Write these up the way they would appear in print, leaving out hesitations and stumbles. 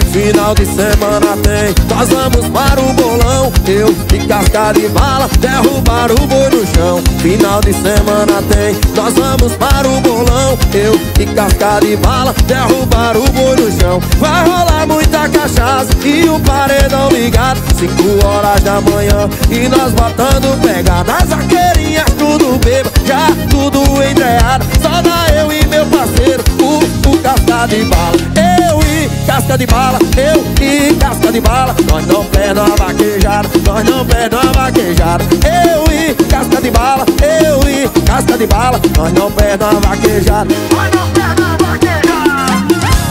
Final de semana tem, nós vamos para o bolão. Eu e casca de bala derrubar o boi no chão. Final de semana tem, nós vamos para o bolão. Eu e casca de bala derrubar o boi no chão. Vai rolar muita cachaça e o paredão ligado, 5 horas da manhã e nós botando pegada. As vaqueirinhas tudo bêbado, já tudo entreado. Só dá eu e meu parceiro, o casca de bala. Eu e casca de bala, eu e casca de bala. Nós não perdemos a vaquejada, nós não perdemos a vaquejada. Eu e casca de bala, eu e casca de bala. Nós não perdemos a vaquejada, nós não perdemos a vaquejada.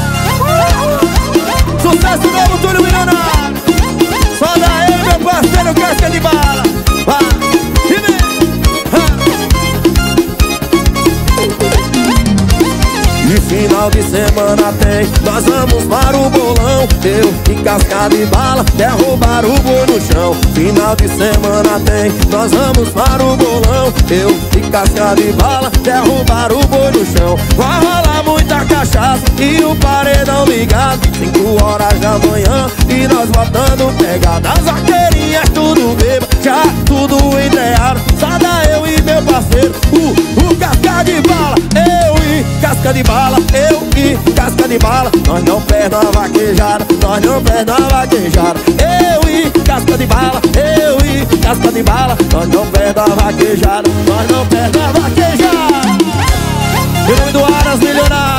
Sucesso novo, Túlio Milionário. Só dá eu, meu parceiro, casca de bala. E final de semana tem, nós vamos para o bolão. Eu e casca de bala derrubar o boi no chão. Final de semana tem, nós vamos para o bolão. Eu e casca de bala derrubar o boi no chão. Vai rolar muita cachaça e o paredão ligado, 5 horas da manhã e nós botando pegada. As vaqueirinhas tudo bêbado, já tudo entreado. Só dá eu e meu parceiro, o casca de bala. Eu e casca de bala, eu e casca de bala. Nós não perdemos a vaquejada, nós não perdemos a vaquejada. Eu e casca de bala, eu e casca de bala. Nós não perdemos a vaquejada, nós não perdemos a vaquejada. Em nome do Aras Milionário.